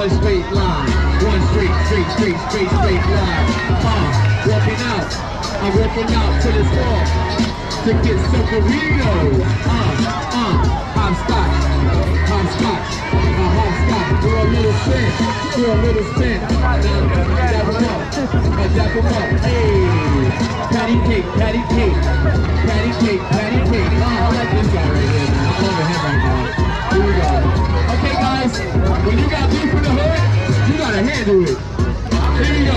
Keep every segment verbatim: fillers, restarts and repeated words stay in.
one straight line, one straight, straight, straight, straight, straight line. Uh, walking out, I'm walking out to the store to get some burritos. Uh, uh, hopscotch, hopscotch, uh, hopscotch. Do a little spin, do a little spin. Now, dap him up, uh, dap him up. Hey, patty cake, patty cake, patty cake, patty cake. Uh, I like this guy right here, man. I love him right now. Here we go. Okay, guys, when you got beef in the hood, you gotta handle it. Here we go.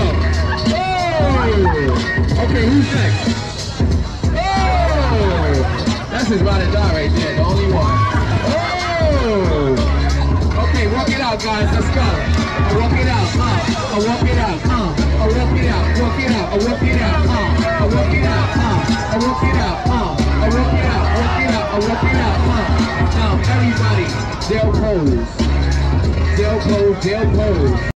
Oh! Okay, who's next? That's his ride or die right there, the only one. Oh! Okay, walk it out, guys. Let's go. I walk it out. Uh, I walk it out. Uh, I walk it out. Walk it out. I walk it out. Uh, I walk it out. Uh, I walk it out. Uh, I walk it out. Walk it out. I walk it out. Uh, now everybody, they'll pose. They'll pose. They'll pose.